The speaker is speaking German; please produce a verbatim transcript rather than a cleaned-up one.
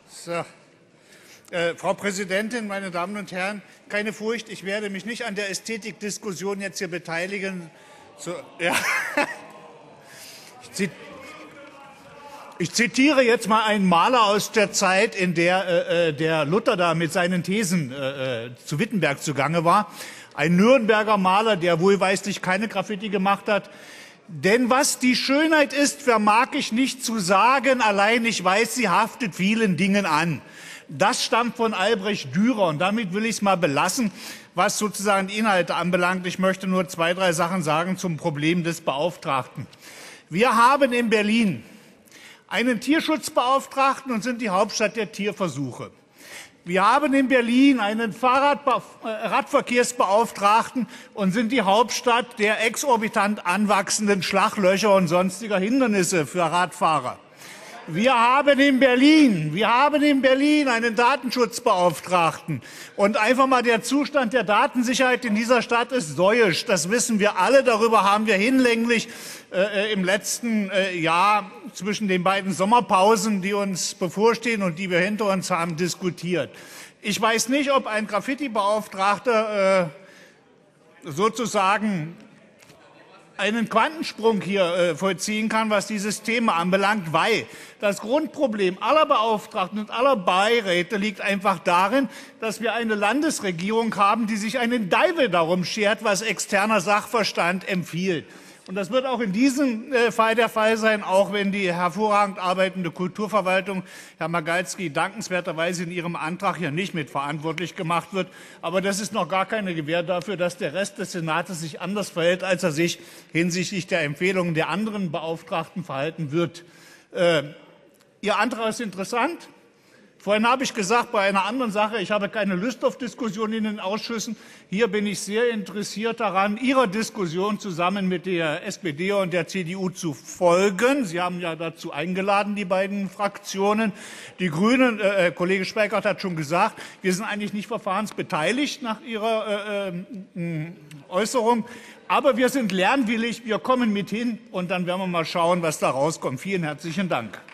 So. Äh, Frau Präsidentin, meine Damen und Herren, keine Furcht, ich werde mich nicht an der Ästhetikdiskussion jetzt hier beteiligen. So, ja. ich, ich zitiere jetzt mal einen Maler aus der Zeit, in der äh, der Luther da mit seinen Thesen äh, zu Wittenberg zugange war. Ein Nürnberger Maler, der wohlweislich keine Graffiti gemacht hat. Denn was die Schönheit ist, vermag ich nicht zu sagen, allein ich weiß, sie haftet vielen Dingen an. Das stammt von Albrecht Dürer und damit will ich es mal belassen, was sozusagen die Inhalte anbelangt. Ich möchte nur zwei, drei Sachen sagen zum Problem des Beauftragten. Wir haben in Berlin einen Tierschutzbeauftragten und sind die Hauptstadt der Tierversuche. Wir haben in Berlin einen Fahrradbe- äh, Radverkehrsbeauftragten und sind die Hauptstadt der exorbitant anwachsenden Schlaglöcher und sonstiger Hindernisse für Radfahrer. Wir haben in Berlin, wir haben in Berlin einen Datenschutzbeauftragten. Und einfach mal der Zustand der Datensicherheit in dieser Stadt ist säuisch. Das wissen wir alle. Darüber haben wir hinlänglich äh, im letzten äh, Jahr zwischen den beiden Sommerpausen, die uns bevorstehen und die wir hinter uns haben, diskutiert. Ich weiß nicht, ob ein Graffiti-Beauftragter äh, sozusagen einen Quantensprung hier äh, vollziehen kann, was dieses Thema anbelangt, weil das Grundproblem aller Beauftragten und aller Beiräte liegt einfach darin, dass wir eine Landesregierung haben, die sich einen Deivel darum schert, was externer Sachverstand empfiehlt. Und das wird auch in diesem äh, Fall der Fall sein, auch wenn die hervorragend arbeitende Kulturverwaltung, Herr Magalski, dankenswerterweise in Ihrem Antrag hier nicht mitverantwortlich gemacht wird. Aber das ist noch gar keine Gewähr dafür, dass der Rest des Senates sich anders verhält, als er sich hinsichtlich der Empfehlungen der anderen Beauftragten verhalten wird. Äh, Ihr Antrag ist interessant. Vorhin habe ich gesagt, bei einer anderen Sache, ich habe keine Lust auf Diskussion in den Ausschüssen. Hier bin ich sehr interessiert daran, Ihrer Diskussion zusammen mit der S P D und der C D U zu folgen. Sie haben ja dazu eingeladen, die beiden Fraktionen. Die Grünen, äh, Kollege Schweickert hat schon gesagt, wir sind eigentlich nicht verfahrensbeteiligt nach Ihrer äh, äh, Äußerung. Aber wir sind lernwillig, wir kommen mit hin und dann werden wir mal schauen, was da rauskommt. Vielen herzlichen Dank.